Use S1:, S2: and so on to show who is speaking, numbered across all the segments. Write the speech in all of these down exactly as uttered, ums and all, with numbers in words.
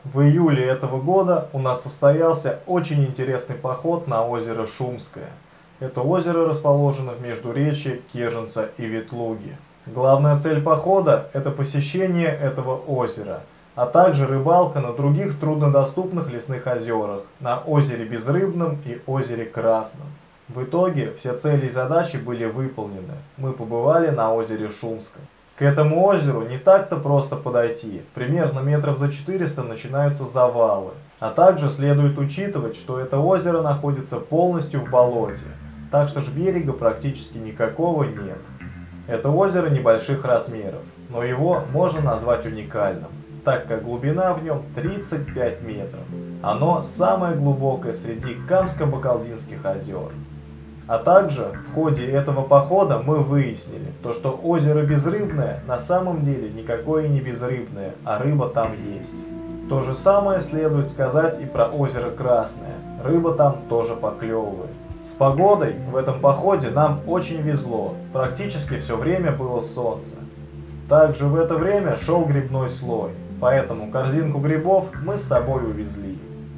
S1: В июле этого года у нас состоялся очень интересный поход на озеро Шумское. Это озеро расположено в междуречье Кеженца и Ветлуги. Главная цель похода – это посещение этого озера, а также рыбалка на других труднодоступных лесных озерах, на озере Безрыбном и озере Красном. В итоге все цели и задачи были выполнены. Мы побывали на озере Шумском. К этому озеру не так-то просто подойти. Примерно метров за четыреста начинаются завалы. А также следует учитывать, что это озеро находится полностью в болоте. Так что ж берега практически никакого нет. Это озеро небольших размеров, но его можно назвать уникальным, так как глубина в нем тридцать пять метров. Оно самое глубокое среди Камско-Бакалдинских озер. А также в ходе этого похода мы выяснили, то, что озеро Безрыбное на самом деле никакое не безрыбное, а рыба там есть. То же самое следует сказать и про озеро Красное. Рыба там тоже поклевывает. С погодой в этом походе нам очень везло. Практически все время было солнце. Также в это время шел грибной слой, поэтому корзинку грибов мы с собой увезли.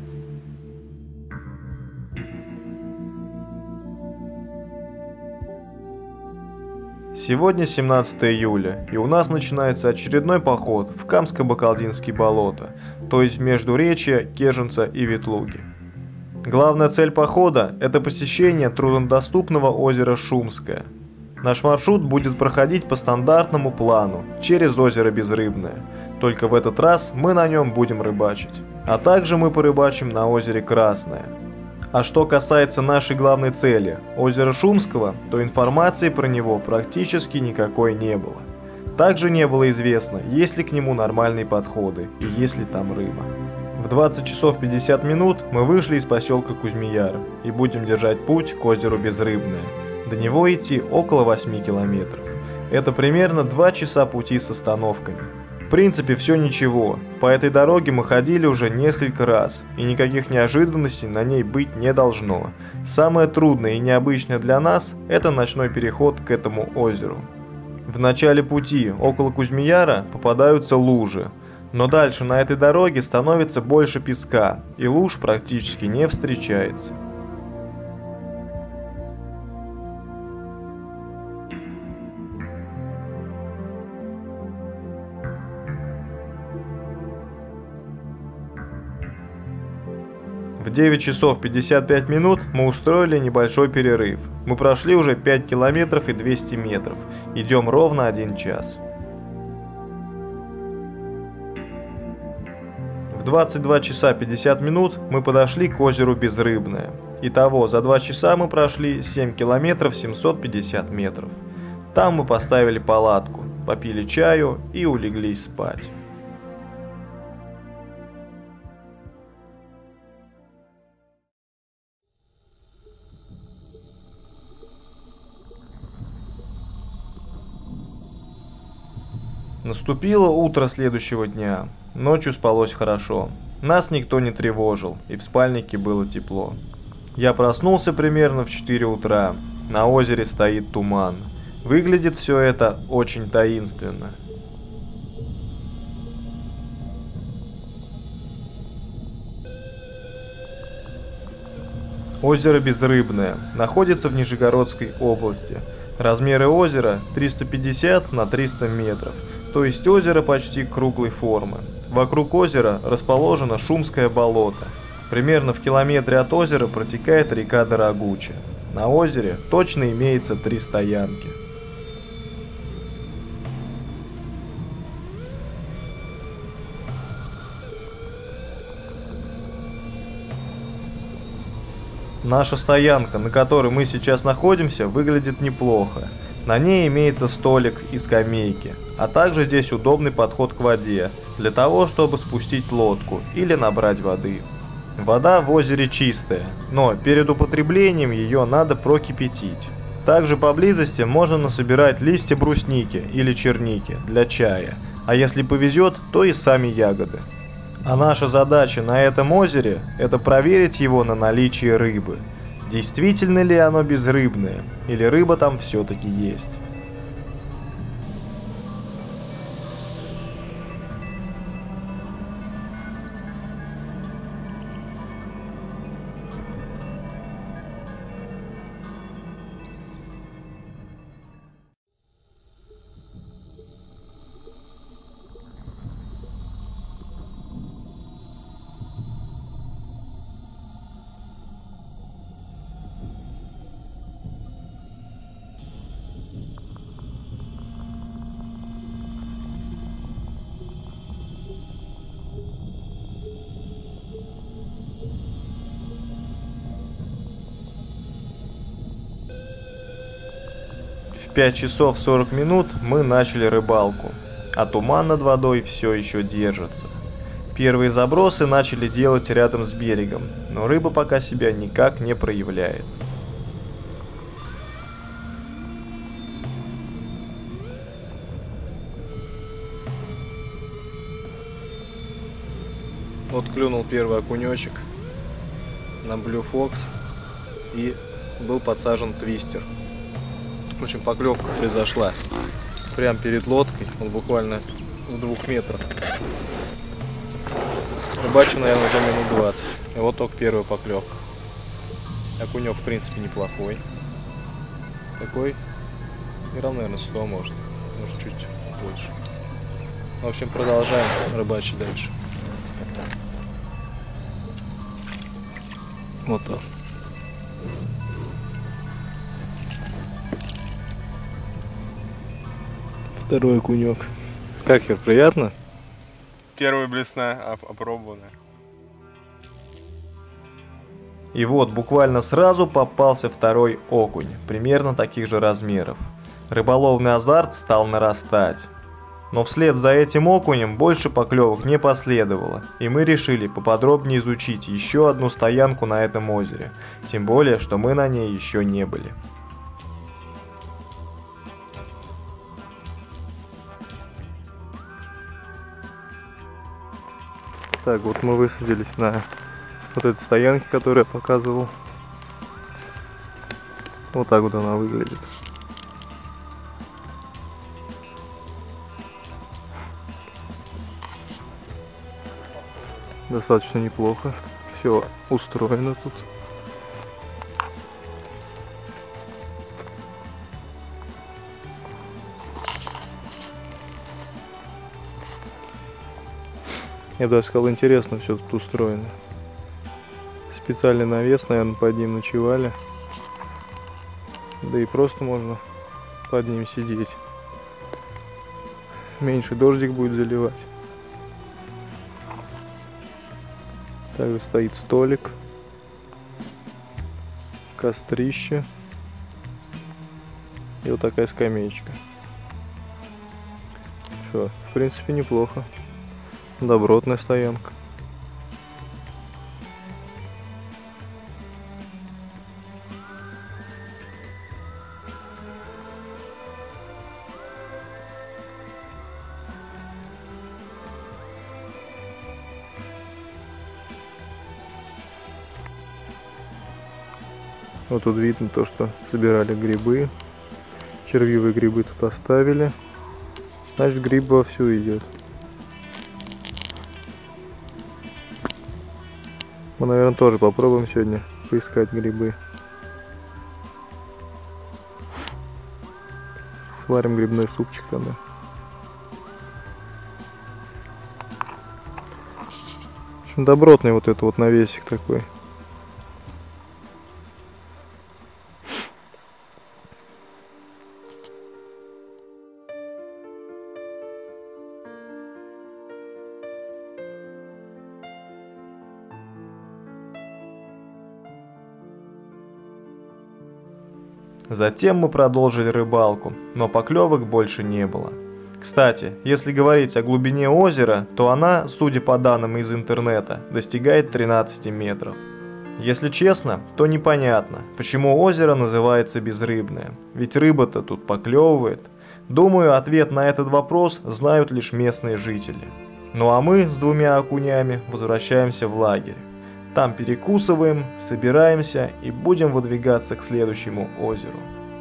S1: Сегодня семнадцатое июля, и у нас начинается очередной поход в Камско-Бакалдинские болота, то есть междуречье Кеженца и Ветлуги. Главная цель похода – это посещение труднодоступного озера Шумское. Наш маршрут будет проходить по стандартному плану, через озеро Безрыбное, только в этот раз мы на нем будем рыбачить. А также мы порыбачим на озере Красное. А что касается нашей главной цели – озера Шумского, то информации про него практически никакой не было. Также не было известно, есть ли к нему нормальные подходы и есть ли там рыба. В двадцать часов пятьдесят минут мы вышли из поселка Кузьмияр и будем держать путь к озеру Безрыбное. До него идти около восьми километров. Это примерно два часа пути с остановками. В принципе, все ничего. По этой дороге мы ходили уже несколько раз, и никаких неожиданностей на ней быть не должно. Самое трудное и необычное для нас – это ночной переход к этому озеру. В начале пути, около Кузьмияра, попадаются лужи. Но дальше на этой дороге становится больше песка, и луж практически не встречается. В девять часов пятьдесят пять минут мы устроили небольшой перерыв. Мы прошли уже пять километров и двести метров. Идем ровно один час. В двадцать два часа пятьдесят минут мы подошли к озеру Безрыбное. Итого, за два часа мы прошли семь километров семьсот пятьдесят метров. Там мы поставили палатку, попили чаю и улеглись спать. Наступило утро следующего дня. Ночью спалось хорошо. Нас никто не тревожил, и в спальнике было тепло. Я проснулся примерно в четыре утра. На озере стоит туман. Выглядит все это очень таинственно. Озеро Безрыбное находится в Нижегородской области. Размеры озера триста пятьдесят на триста метров. То есть озеро почти круглой формы. Вокруг озера расположено Шумское болото. Примерно в километре от озера протекает река Дорогуча. На озере точно имеется три стоянки. Наша стоянка, на которой мы сейчас находимся, выглядит неплохо. На ней имеется столик и скамейки, а также здесь удобный подход к воде, для того, чтобы спустить лодку или набрать воды. Вода в озере чистая, но перед употреблением ее надо прокипятить. Также поблизости можно насобирать листья брусники или черники для чая, а если повезет, то и сами ягоды. А наша задача на этом озере – это проверить его на наличие рыбы. Действительно ли оно безрыбное, или рыба там все-таки есть. пять часов сорок минут мы начали рыбалку, а туман над водой все еще держится. Первые забросы начали делать рядом с берегом, но рыба пока себя никак не проявляет. Вот клюнул первый окунечек на Blue Fox и был подсажен твистер. В общем, поклевка произошла прямо перед лодкой, он буквально в двух метрах. Рыбачу, наверное, уже минут двадцать. И вот только первая поклевка. Окунек, в принципе, неплохой. Такой грамм, наверное, сто может. Может, чуть больше. В общем, продолжаем рыбачить дальше. Вот так. Второй окунек. Как, Юр, приятно?
S2: Первая блесна опробованная.
S1: И вот буквально сразу попался второй окунь, примерно таких же размеров. Рыболовный азарт стал нарастать. Но вслед за этим окунем больше поклевок не последовало, и мы решили поподробнее изучить еще одну стоянку на этом озере, тем более, что мы на ней еще не были. Так, вот мы высадились на вот этой стоянке, которую я показывал. Вот так вот она выглядит. Достаточно неплохо. Все устроено тут. Я даже сказал, интересно все тут устроено. Специальный навес, наверное, под ним ночевали. Да и просто можно под ним сидеть. Меньше дождик будет заливать. Также стоит столик, кострище и вот такая скамеечка. Что, в принципе, неплохо. Добротная стоянка. Вот тут видно то, что собирали грибы. Червивые грибы тут оставили. Значит, гриб вовсю идет. Мы, наверное, тоже попробуем сегодня поискать грибы. Сварим грибной супчик тогда. В общем, добротный вот этот вот навесик такой. Затем мы продолжили рыбалку, но поклевок больше не было. Кстати, если говорить о глубине озера, то она, судя по данным из интернета, достигает тринадцати метров. Если честно, то непонятно, почему озеро называется безрыбное, ведь рыба-то тут поклевывает. Думаю, ответ на этот вопрос знают лишь местные жители. Ну а мы с двумя окунями возвращаемся в лагерь. Там перекусываем, собираемся и будем выдвигаться к следующему озеру.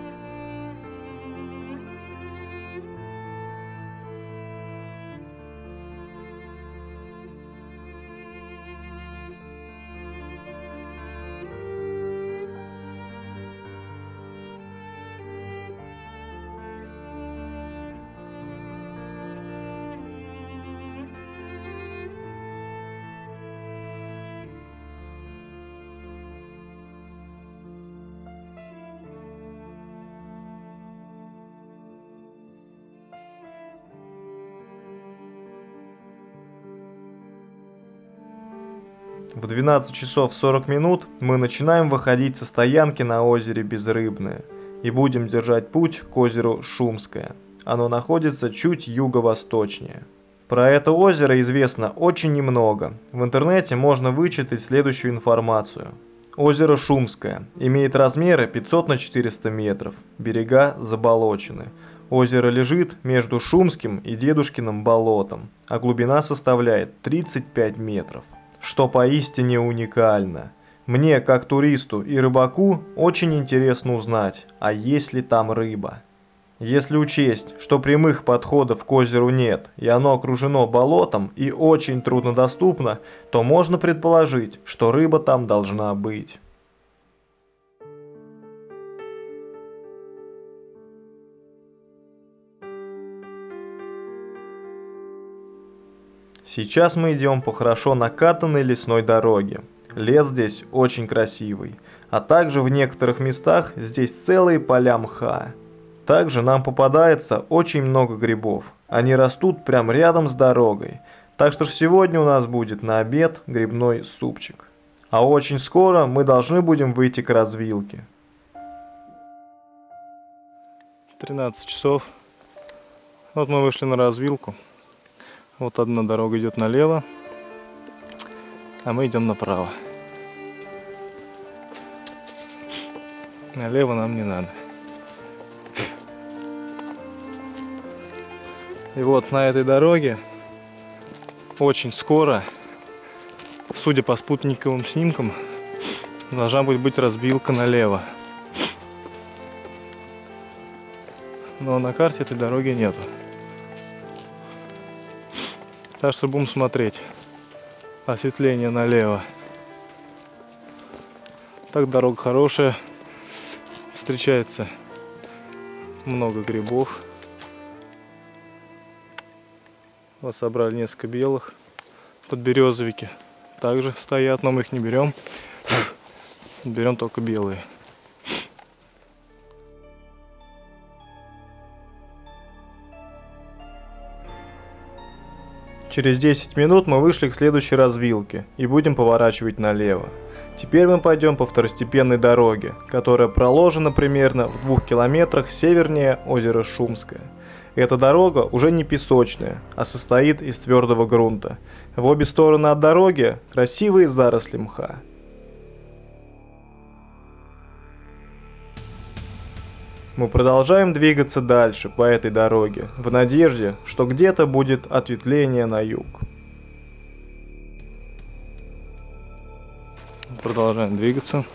S1: В двенадцать часов сорок минут мы начинаем выходить со стоянки на озере Безрыбное. и будем держать путь к озеру Шумское. Оно находится чуть юго-восточнее. Про это озеро известно очень немного. В интернете можно вычитать следующую информацию. Озеро Шумское имеет размеры пятьсот на четыреста метров, берега заболочены. Озеро лежит между Шумским и Дедушкиным болотом, а глубина составляет тридцать пять метров, что поистине уникально. Мне, как туристу и рыбаку, очень интересно узнать, а есть ли там рыба. Если учесть, что прямых подходов к озеру нет, и оно окружено болотом и очень труднодоступно, то можно предположить, что рыба там должна быть. Сейчас мы идем по хорошо накатанной лесной дороге. Лес здесь очень красивый, а также в некоторых местах здесь целые поля мха. Также нам попадается очень много грибов. Они растут прямо рядом с дорогой. Так что сегодня у нас будет на обед грибной супчик. А очень скоро мы должны будем выйти к развилке.
S3: тринадцать часов. Вот мы вышли на развилку. Вот одна дорога идет налево, а мы идем направо. Налево нам не надо. И вот на этой дороге очень скоро, судя по спутниковым снимкам, должна будет быть развилка налево. Но на карте этой дороги нету. Так что будем смотреть. Осветление налево. Так дорога хорошая. Встречается много грибов. Вот собрали несколько белых. Подберезовики также стоят, но мы их не берем. Берем только белые.
S1: Через десять минут мы вышли к следующей развилке и будем поворачивать налево. Теперь мы пойдем по второстепенной дороге, которая проложена примерно в двух километрах севернее озера Шумское. Эта дорога уже не песочная, а состоит из твердого грунта. В обе стороны от дороги красивые заросли мха. Мы продолжаем двигаться дальше по этой дороге, в надежде, что где-то будет ответвление на юг.
S3: Продолжаем двигаться.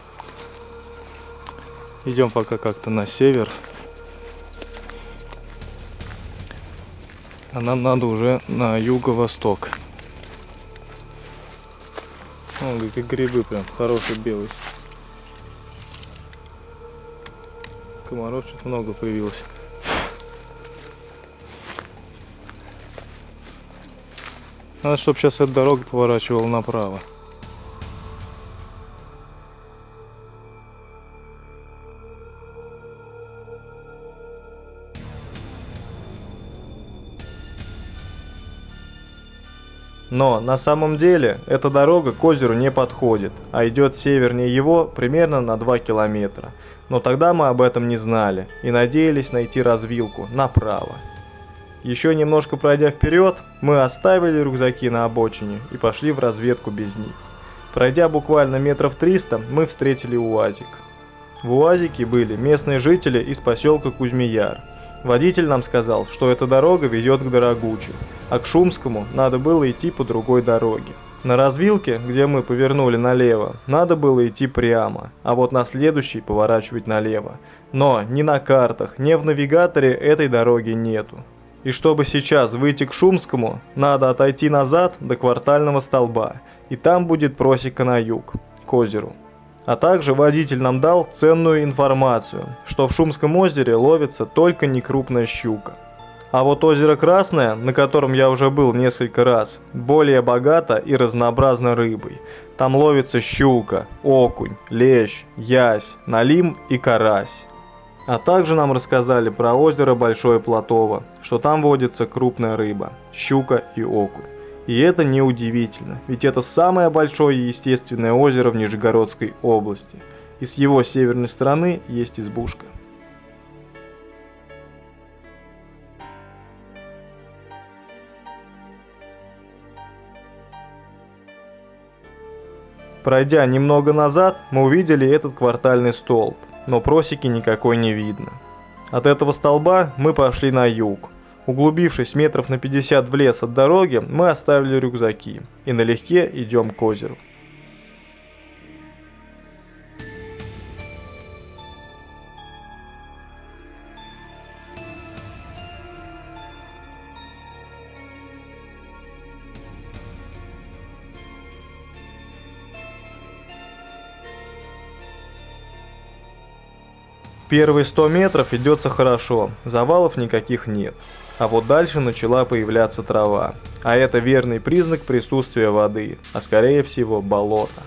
S3: Идем пока как-то на север. А нам надо уже на юго-восток. Вон какие грибы прям хорошие белые. Комаров что-то много появилось. Надо, чтобы сейчас эта дорога поворачивала направо.
S1: Но на самом деле эта дорога к озеру не подходит, а идет севернее его примерно на два километра. Но тогда мы об этом не знали и надеялись найти развилку направо. Еще немножко пройдя вперед, мы оставили рюкзаки на обочине и пошли в разведку без них. Пройдя буквально метров триста, мы встретили УАЗик. В УАЗике были местные жители из поселка Кузьмияр. Водитель нам сказал, что эта дорога ведет к Дорогуче, а к Шумскому надо было идти по другой дороге. На развилке, где мы повернули налево, надо было идти прямо, а вот на следующей поворачивать налево. Но ни на картах, ни в навигаторе этой дороги нету. И чтобы сейчас выйти к Шумскому, надо отойти назад до квартального столба, и там будет просека на юг, к озеру. А также водитель нам дал ценную информацию, что в Шумском озере ловится только некрупная щука. А вот озеро Красное, на котором я уже был несколько раз, более богато и разнообразно рыбой. Там ловится щука, окунь, лещ, ясь, налим и карась. А также нам рассказали про озеро Большое Платово, что там водится крупная рыба, щука и окунь. И это неудивительно, ведь это самое большое естественное озеро в Нижегородской области. И с его северной стороны есть избушка.
S3: Пройдя немного назад, мы увидели этот квартальный столб, но просеки никакой не видно. От этого столба мы пошли на юг. Углубившись метров на пятьдесят в лес от дороги, мы оставили рюкзаки и налегке идем к озеру. Первые сто метров идется хорошо, завалов никаких нет. А вот дальше начала появляться трава, а это верный признак присутствия воды, а скорее всего болото.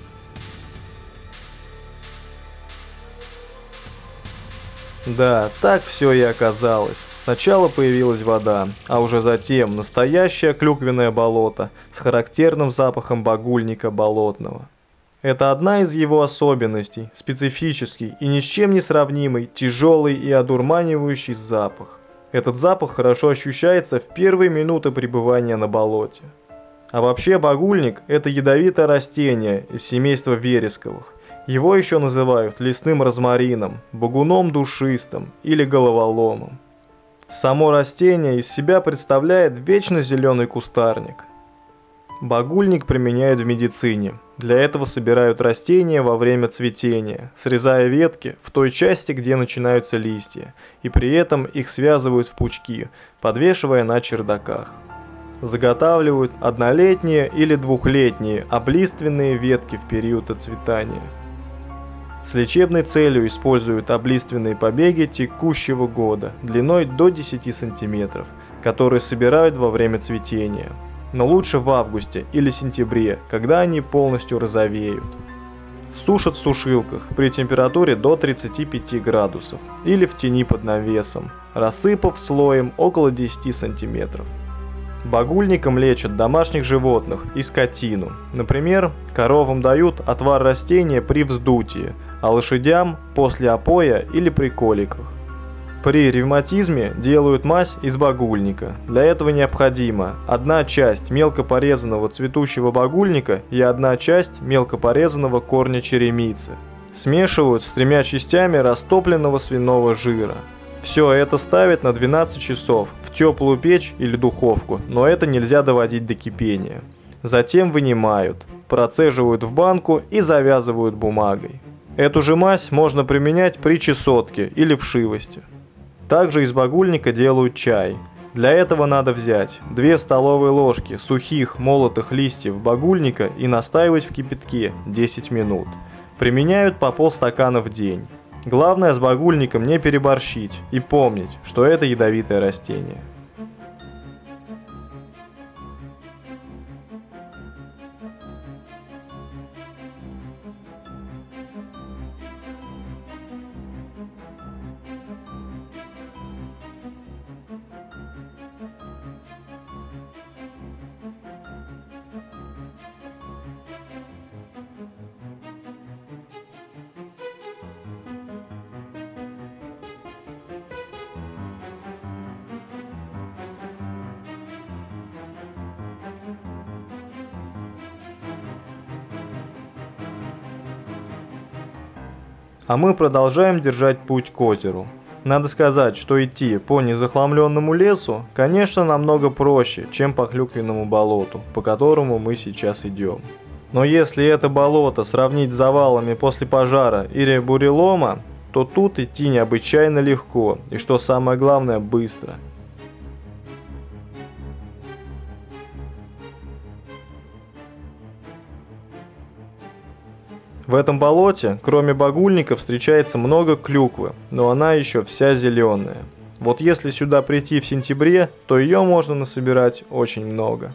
S3: Да, так все и оказалось. Сначала появилась вода, а уже затем настоящее клюквенное болото с характерным запахом багульника болотного. Это одна из его особенностей, специфический и ни с чем не сравнимый, тяжелый и одурманивающий запах. Этот запах хорошо ощущается в первые минуты пребывания на болоте. А вообще багульник – это ядовитое растение из семейства вересковых. Его еще называют лесным розмарином, багуном душистым или головоломом. Само растение из себя представляет вечно зеленый кустарник. Багульник применяют в медицине. Для этого собирают растения во время цветения, срезая ветки в той части, где начинаются листья, и при этом их связывают в пучки, подвешивая на чердаках. Заготавливают однолетние или двухлетние облиственные ветки в период отцветания. С лечебной целью используют облиственные побеги текущего года длиной до десяти сантиметров, которые собирают во время цветения. Но лучше в августе или сентябре, когда они полностью розовеют. Сушат в сушилках при температуре до тридцати пяти градусов или в тени под навесом, рассыпав слоем около десяти сантиметров. Багульником лечат домашних животных и скотину. Например, коровам дают отвар растения при вздутии, а лошадям после опоя или при коликах. При ревматизме делают мазь из багульника. Для этого необходимо одна часть мелко порезанного цветущего багульника и одна часть мелко порезанного корня черемицы. Смешивают с тремя частями растопленного свиного жира. Все это ставят на двенадцать часов в теплую печь или духовку, но это нельзя доводить до кипения. Затем вынимают, процеживают в банку и завязывают бумагой. Эту же мазь можно применять при чесотке или вшивости. Также из багульника делают чай. Для этого надо взять две столовые ложки сухих молотых листьев багульника и настаивать в кипятке десять минут. Применяют по полстакана в день. Главное с багульником не переборщить и помнить, что это ядовитое растение. А мы продолжаем держать путь к озеру. Надо сказать, что идти по незахламленному лесу, конечно, намного проще, чем по клюквенному болоту, по которому мы сейчас идем. Но если это болото сравнить с завалами после пожара или бурелома, то тут идти необычайно легко и, что самое главное, быстро. В этом болоте, кроме багульника, встречается много клюквы, но она еще вся зеленая. Вот если сюда прийти в сентябре, то ее можно насобирать очень много.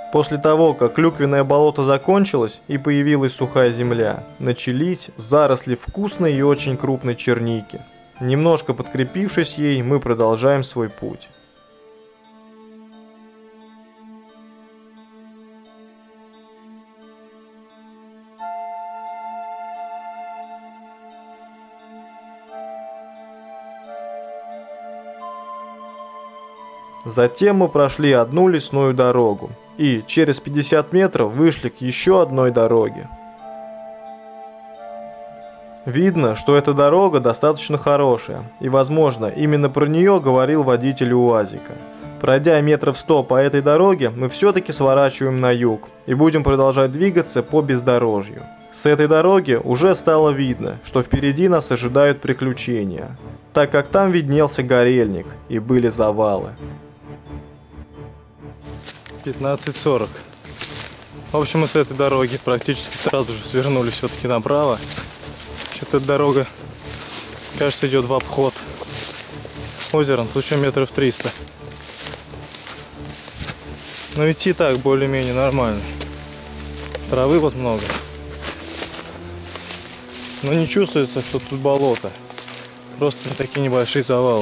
S3: После того, как клюквенное болото закончилось и появилась сухая земля, начались заросли вкусной и очень крупной черники. Немножко подкрепившись ей, мы продолжаем свой путь. Затем мы прошли одну лесную дорогу и через пятьдесят метров вышли к еще одной дороге. Видно, что эта дорога достаточно хорошая, и, возможно, именно про нее говорил водитель УАЗика. Пройдя метров сто по этой дороге, мы все-таки сворачиваем на юг и будем продолжать двигаться по бездорожью. С этой дороги уже стало видно, что впереди нас ожидают приключения, так как там виднелся горельник и были завалы.
S4: пятнадцать сорок. В общем, мы с этой дороги практически сразу же свернули все-таки направо. Что-то эта дорога, кажется, идет в обход озера, тут еще метров триста. Но идти так более-менее нормально. Травы вот много. Но не чувствуется, что тут болото. Просто такие небольшие завалы.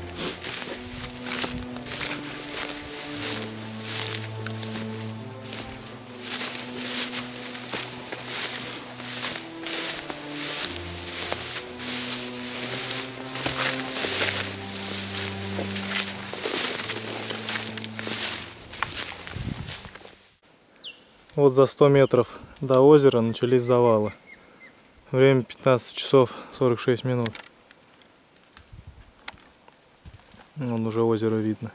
S4: Вот за сто метров до озера начались завалы. Время пятнадцать часов сорок шесть минут. Вон уже озеро видно.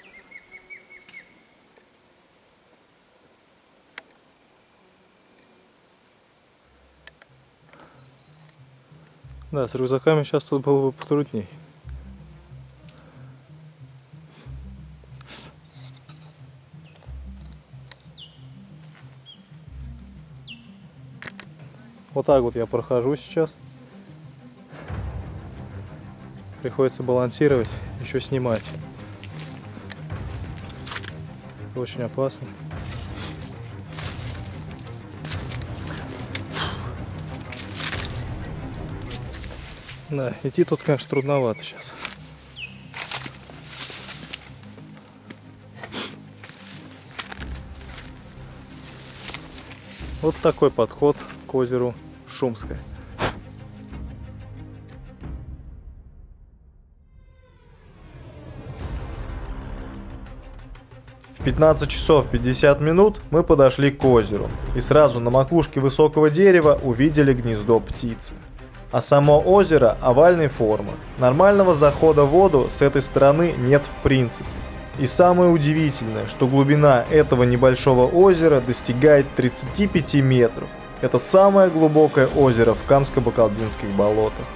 S4: Да, с рюкзаками сейчас тут было бы потрудней. Вот так вот я прохожу сейчас. Приходится балансировать, еще снимать. Очень опасно. Да, идти тут, конечно, трудновато сейчас. Вот такой подход к озеру Шумское.
S3: В пятнадцать часов пятьдесят минут мы подошли к озеру и сразу на макушке высокого дерева увидели гнездо птицы. А само озеро овальной формы. Нормального захода в воду с этой стороны нет в принципе. И самое удивительное, что глубина этого небольшого озера достигает тридцати пяти метров. Это самое глубокое озеро в Камско-Бакалдинских болотах.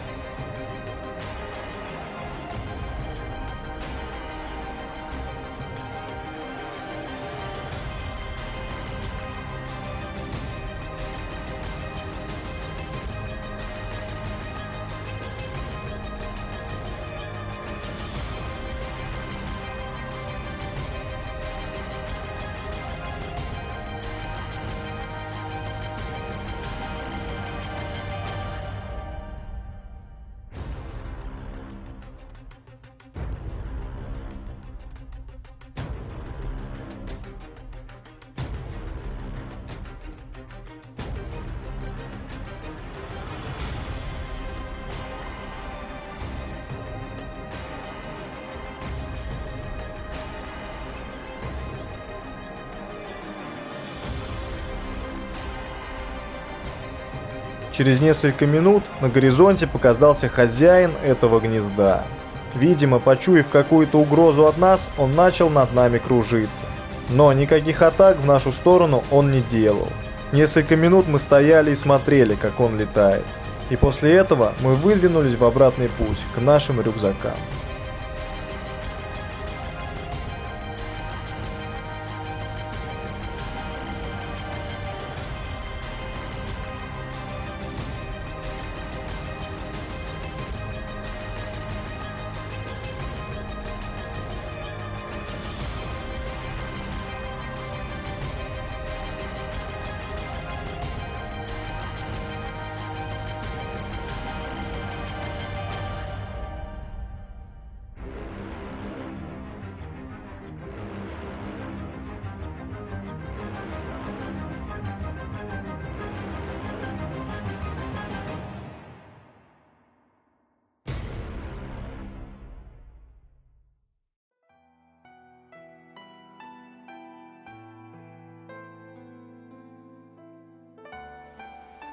S3: Через несколько минут на горизонте показался хозяин этого гнезда. Видимо, почуяв какую-то угрозу от нас, он начал над нами кружиться. Но никаких атак в нашу сторону он не делал. Несколько минут мы стояли и смотрели, как он летает. И после этого мы выдвинулись в обратный путь к нашим рюкзакам.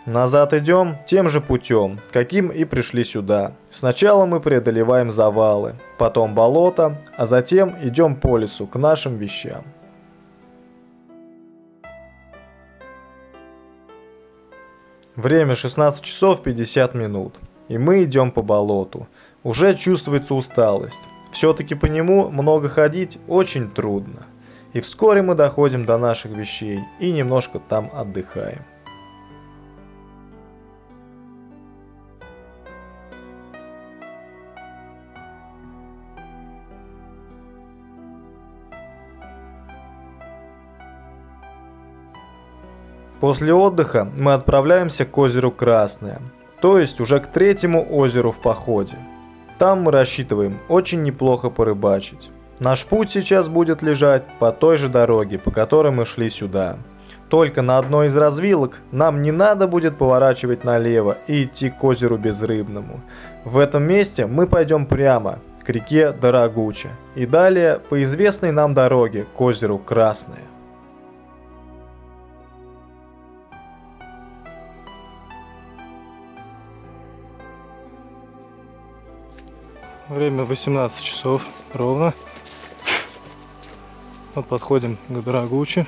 S3: Назад идем тем же путем, каким и пришли сюда. Сначала мы преодолеваем завалы, потом болото, а затем идем по лесу к нашим вещам. Время шестнадцать часов пятьдесят минут, и мы идем по болоту. Уже чувствуется усталость. Все-таки по нему много ходить очень трудно. И вскоре мы доходим до наших вещей и немножко там отдыхаем. После отдыха мы отправляемся к озеру Красное, то есть уже к третьему озеру в походе. Там мы рассчитываем очень неплохо порыбачить. Наш путь сейчас будет лежать по той же дороге, по которой мы шли сюда. Только на одной из развилок нам не надо будет поворачивать налево и идти к озеру Безрыбному. В этом месте мы пойдем прямо к реке Дорогуча и далее по известной нам дороге к озеру Красное.
S4: Время восемнадцать часов ровно. Вот подходим к Дорогуче.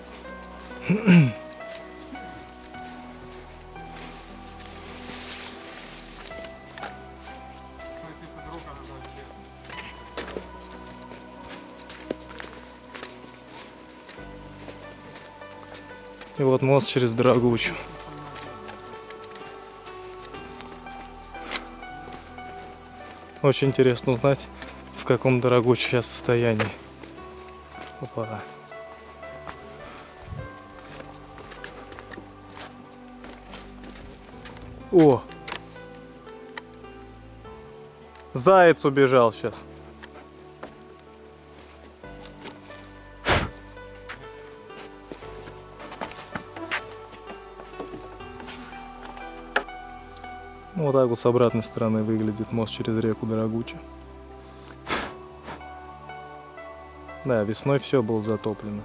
S4: И вот мост через Дорогучу. Очень интересно узнать, в каком Дорогуче сейчас состоянии. Опа. О! Заяц убежал сейчас. Вот так вот с обратной стороны выглядит мост через реку Дорогуча. Да, весной все было затоплено.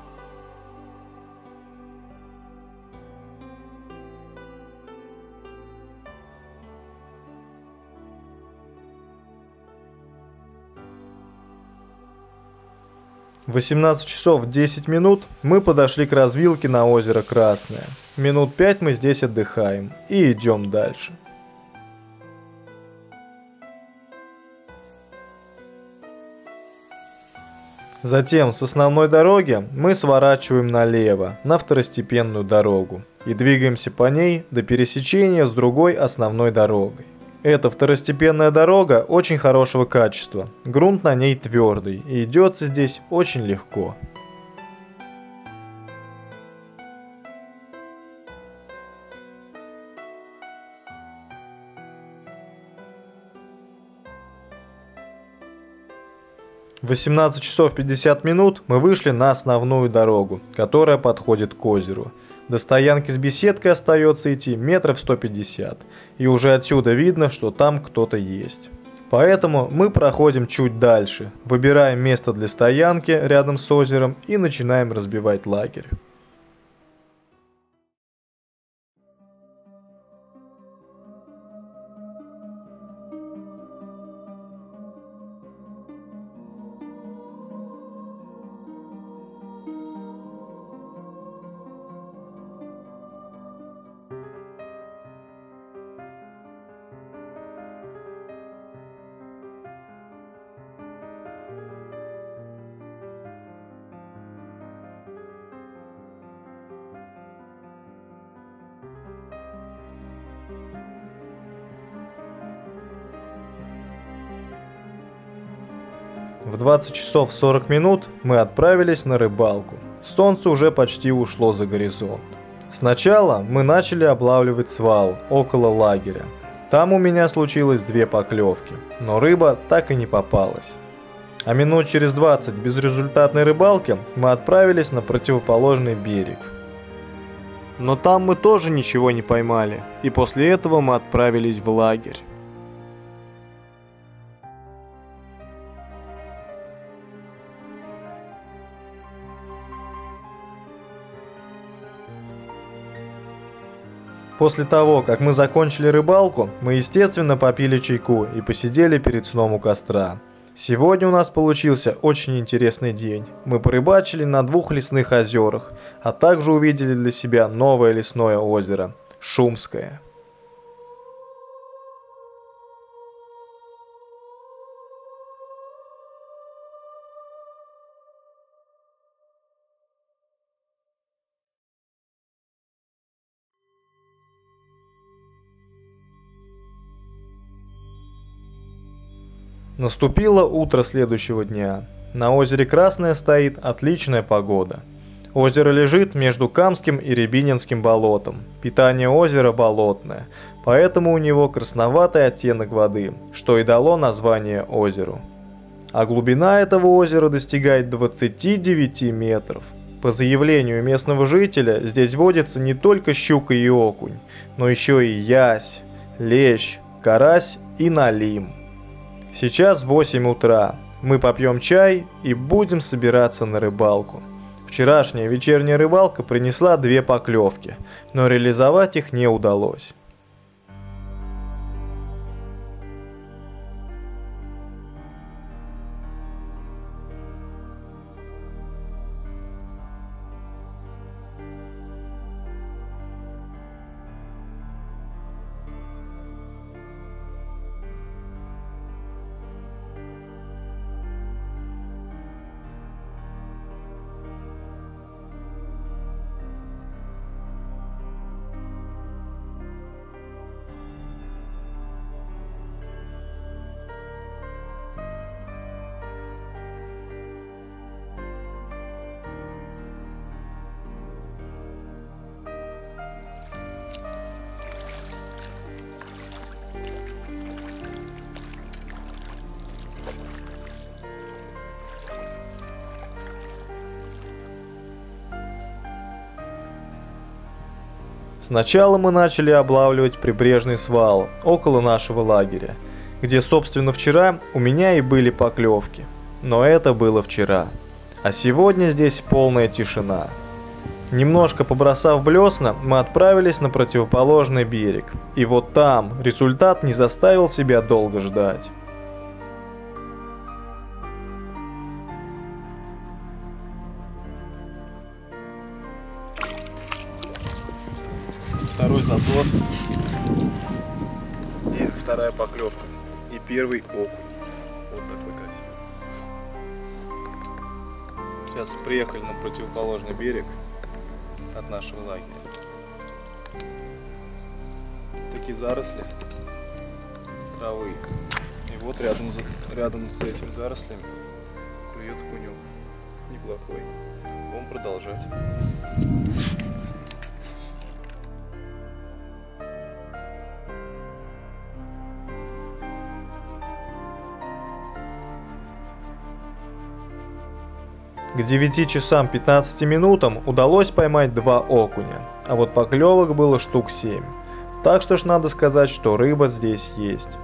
S3: В восемнадцать часов десять минут мы подошли к развилке на озеро Красное. Минут пять мы здесь отдыхаем и идем дальше. Затем с основной дороги мы сворачиваем налево, на второстепенную дорогу, и двигаемся по ней до пересечения с другой основной дорогой. Эта второстепенная дорога очень хорошего качества, грунт на ней твердый, и идется здесь очень легко. В восемнадцать часов пятьдесят минут мы вышли на основную дорогу, которая подходит к озеру. До стоянки с беседкой остается идти метров сто пятьдесят, и уже отсюда видно, что там кто-то есть. Поэтому мы проходим чуть дальше, выбираем место для стоянки рядом с озером и начинаем разбивать лагерь. В двадцать часов сорок минут мы отправились на рыбалку. Солнце уже почти ушло за горизонт. Сначала мы начали облавливать свал около лагеря. Там у меня случилось две поклевки, но рыба так и не попалась. А минут через двадцать безрезультатной рыбалки мы отправились на противоположный берег. Но там мы тоже ничего не поймали, и после этого мы отправились в лагерь. После того, как мы закончили рыбалку, мы, естественно, попили чайку и посидели перед сном у костра. Сегодня у нас получился очень интересный день. Мы порыбачили на двух лесных озерах, а также увидели для себя новое лесное озеро – Шумское. Наступило утро следующего дня. На озере Красное стоит отличная погода. Озеро лежит между Камским и Рябининским болотом. Питание озера болотное, поэтому у него красноватый оттенок воды, что и дало название озеру. А глубина этого озера достигает двадцати девяти метров. По заявлению местного жителя, здесь водится не только щука и окунь, но еще и ясь, лещ, карась и налим. Сейчас восемь утра. Мы попьем чай и будем собираться на рыбалку. Вчерашняя вечерняя рыбалка принесла две поклевки, но реализовать их не удалось. Сначала мы начали облавливать прибрежный свал около нашего лагеря, где, собственно, вчера у меня и были поклевки. Но это было вчера. А сегодня здесь полная тишина. Немножко побросав блесна, мы отправились на противоположный берег. И вот там результат не заставил себя долго ждать.
S4: Второй заброс. И вторая поклевка. И первый окунь. Вот такой красивый. Сейчас приехали на противоположный берег от нашего лагеря. Такие заросли травы. И вот рядом, рядом с этими зарослями клюет окунек. Неплохой. Будем продолжать.
S3: К девяти часам пятнадцати минутам удалось поймать два окуня, а вот поклевок было штук семь. Так что ж надо сказать, что рыба здесь есть.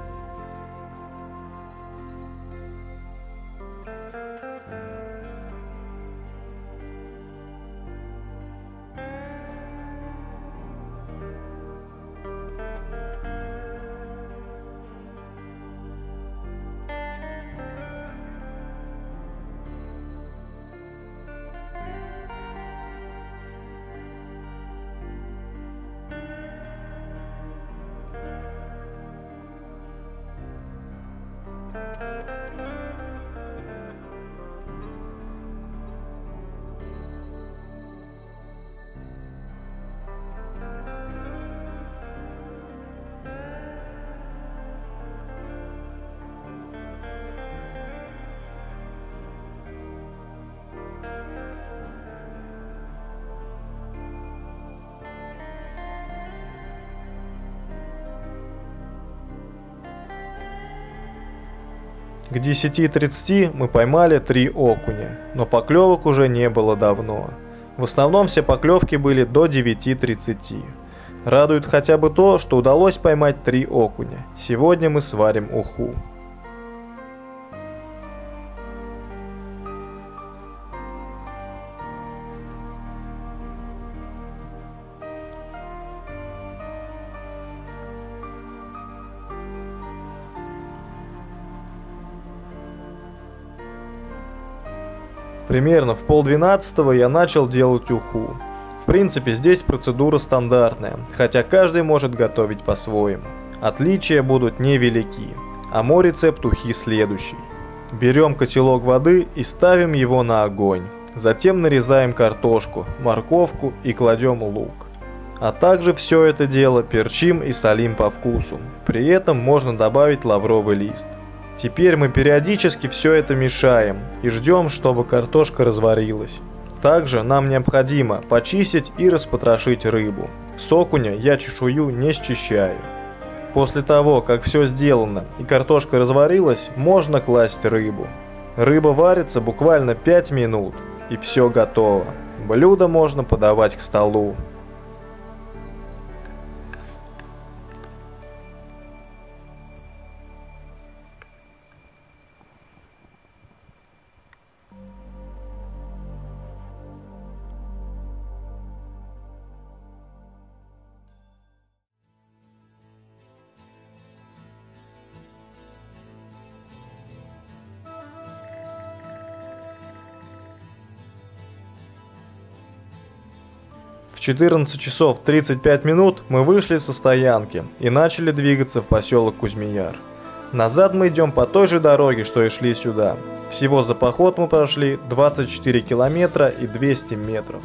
S3: К десяти тридцати мы поймали три окуня, но поклевок уже не было давно. В основном все поклевки были до девяти тридцати. Радует хотя бы то, что удалось поймать три окуня. Сегодня мы сварим уху. Примерно в полдвенадцатого я начал делать уху. В принципе, здесь процедура стандартная, хотя каждый может готовить по-своему. Отличия будут невелики, а мой рецепт ухи следующий. Берем котелок воды и ставим его на огонь. Затем нарезаем картошку, морковку и кладем лук. А также все это дело перчим и солим по вкусу. При этом можно добавить лавровый лист. Теперь мы периодически все это мешаем и ждем, чтобы картошка разварилась. Также нам необходимо почистить и распотрошить рыбу. С окуня я чешую не счищаю. После того, как все сделано и картошка разварилась, можно класть рыбу. Рыба варится буквально пять минут, и все готово. Блюдо можно подавать к столу. В четырнадцать часов тридцать пять минут мы вышли со стоянки и начали двигаться в поселок Кузьмияр. Назад мы идем по той же дороге, что и шли сюда. Всего за поход мы прошли двадцать четыре километра и двести метров.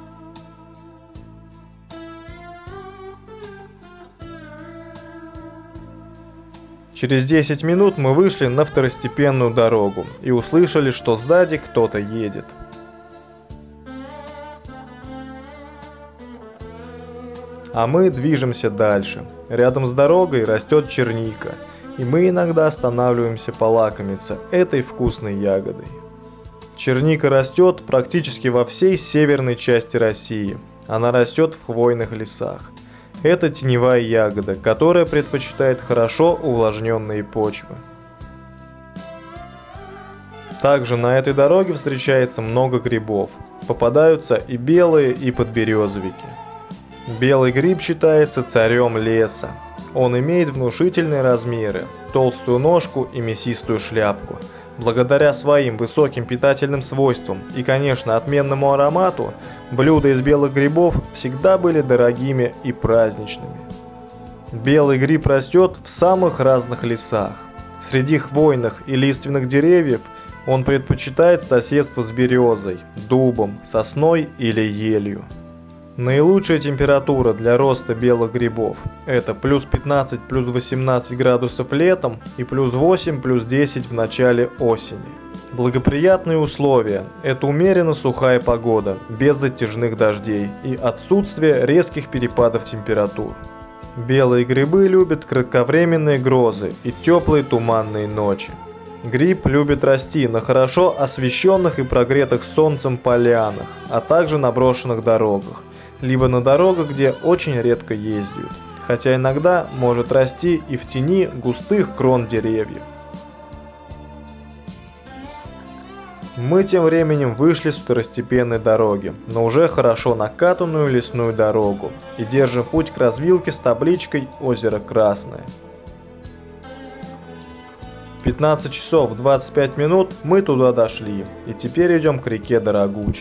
S3: Через десять минут мы вышли на второстепенную дорогу и услышали, что сзади кто-то едет. А мы движемся дальше. Рядом с дорогой растет черника, и мы иногда останавливаемся полакомиться этой вкусной ягодой. Черника растет практически во всей северной части России. Она растет в хвойных лесах. Это теневая ягода, которая предпочитает хорошо увлажненные почвы. Также на этой дороге встречается много грибов. Попадаются и белые, и подберезовики. Белый гриб считается царем леса. Он имеет внушительные размеры, толстую ножку и мясистую шляпку. Благодаря своим высоким питательным свойствам и, конечно, отменному аромату, блюда из белых грибов всегда были дорогими и праздничными. Белый гриб растет в самых разных лесах. Среди хвойных и лиственных деревьев он предпочитает соседство с березой, дубом, сосной или елью. Наилучшая температура для роста белых грибов – это плюс пятнадцать – плюс восемнадцать градусов летом и плюс восемь – плюс десять в начале осени. Благоприятные условия – это умеренно сухая погода, без затяжных дождей и отсутствие резких перепадов температур. Белые грибы любят кратковременные грозы и теплые туманные ночи. Гриб любит расти на хорошо освещенных и прогретых солнцем полянах, а также на брошенных дорогах, либо на дорогах, где очень редко ездят, хотя иногда может расти и в тени густых крон деревьев. Мы тем временем вышли с второстепенной дороги, но уже хорошо накатанную лесную дорогу, и держим путь к развилке с табличкой «Озеро Красное». В пятнадцать часов двадцать пять минут мы туда дошли, и теперь идем к реке Дорогуче.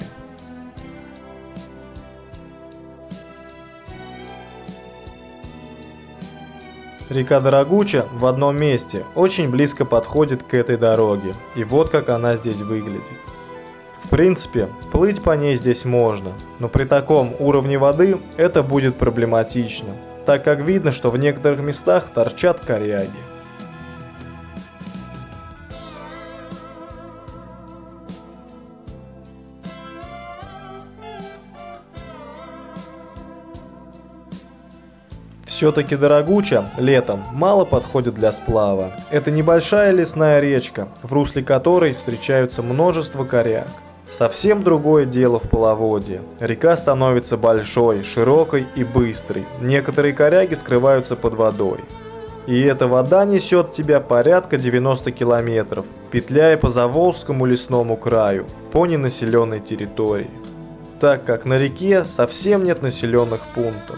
S3: Река Дорогуча в одном месте очень близко подходит к этой дороге, и вот как она здесь выглядит. В принципе, плыть по ней здесь можно, но при таком уровне воды это будет проблематично, так как видно, что в некоторых местах торчат коряги. Все-таки Дорогуча летом мало подходит для сплава. Это небольшая лесная речка, в русле которой встречаются множество коряг. Совсем другое дело в половодье. Река становится большой, широкой и быстрой. Некоторые коряги скрываются под водой. И эта вода несет тебя порядка девяноста километров, петляя по Заволжскому лесному краю, по ненаселенной территории. Так как на реке совсем нет населенных пунктов.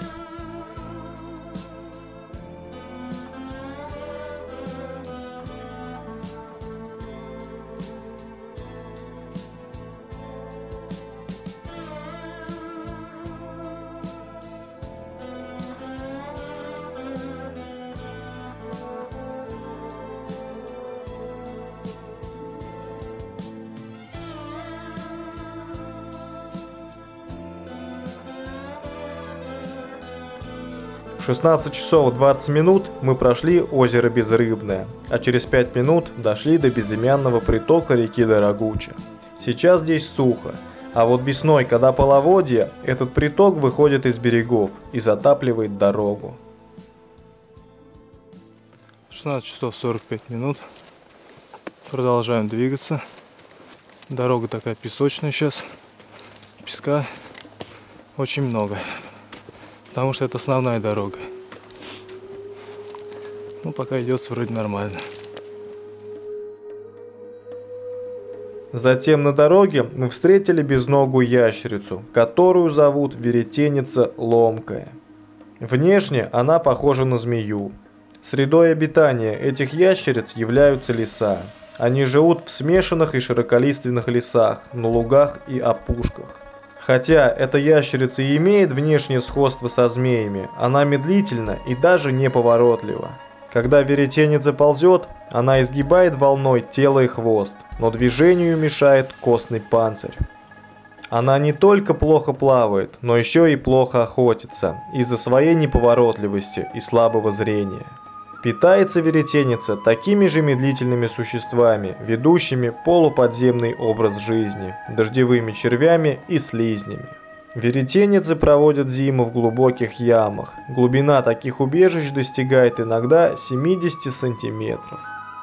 S3: шестнадцать часов двадцать минут мы прошли озеро Безрыбное, а через пять минут дошли до безымянного притока реки Дорогуча. Сейчас здесь сухо, а вот весной, когда половодье, этот приток выходит из берегов и затапливает дорогу.
S4: шестнадцать часов сорок пять минут. Продолжаем двигаться. Дорога такая песочная сейчас. Песка очень много. Потому что это основная дорога. Ну, пока идет вроде нормально.
S3: Затем на дороге мы встретили безногую ящерицу, которую зовут веретеница ломкая. Внешне она похожа на змею. Средой обитания этих ящериц являются леса. Они живут в смешанных и широколиственных лесах, на лугах и опушках. Хотя эта ящерица и имеет внешнее сходство со змеями, она медлительна и даже неповоротлива. Когда веретеница ползет, она изгибает волной тело и хвост, но движению мешает костный панцирь. Она не только плохо плавает, но еще и плохо охотится из-за своей неповоротливости и слабого зрения. Питается веретеница такими же медлительными существами, ведущими полуподземный образ жизни, дождевыми червями и слизнями. Веретеницы проводят зиму в глубоких ямах. Глубина таких убежищ достигает иногда семидесяти сантиметров.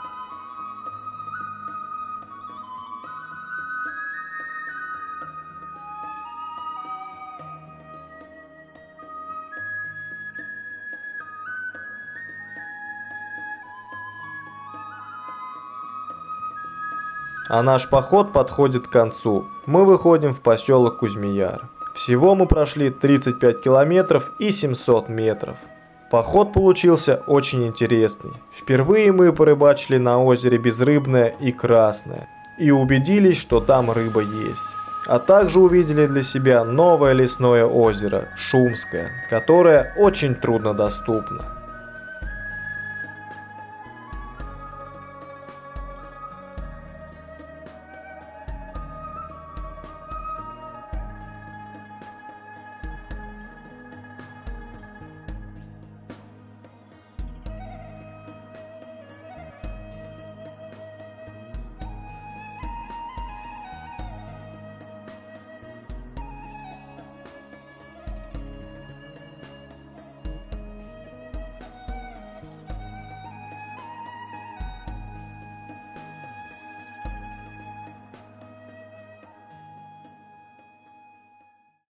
S3: А наш поход подходит к концу. Мы выходим в поселок Кузьмияр. Всего мы прошли тридцать пять километров и семьсот метров. Поход получился очень интересный. Впервые мы порыбачили на озере Безрыбное и Красное. И убедились, что там рыба есть. А также увидели для себя новое лесное озеро Шумское, которое очень труднодоступно.